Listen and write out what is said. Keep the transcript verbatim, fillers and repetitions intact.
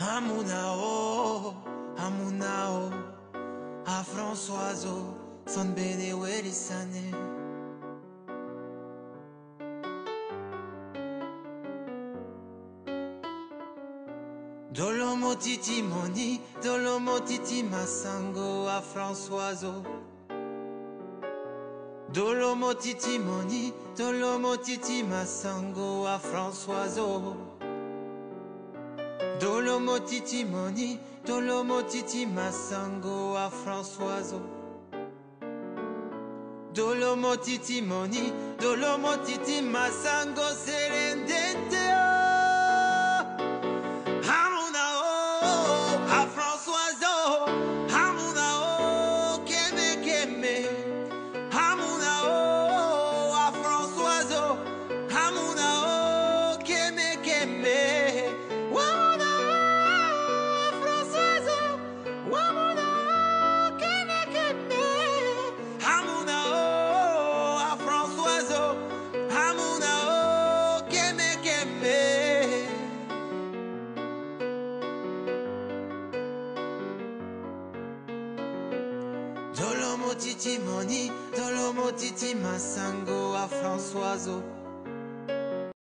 Amunao, Amunao, a Françoiso, son bene werisane. Dolomo titi moni, dolomo titi masango a Françoiso. Dolomo titi moni, dolomo titi masango a Françoiso. Dolomo titi moni, dolomo titi masango a Françoiso. Dolomo titi moni, dolomo titi masango serendente. Amunao, a Françoiso. Amunao, keme keme. Amunao, a Françoiso. Amunao, keme keme. Dolomo titi moni, dolomo titi masango a Françoiso.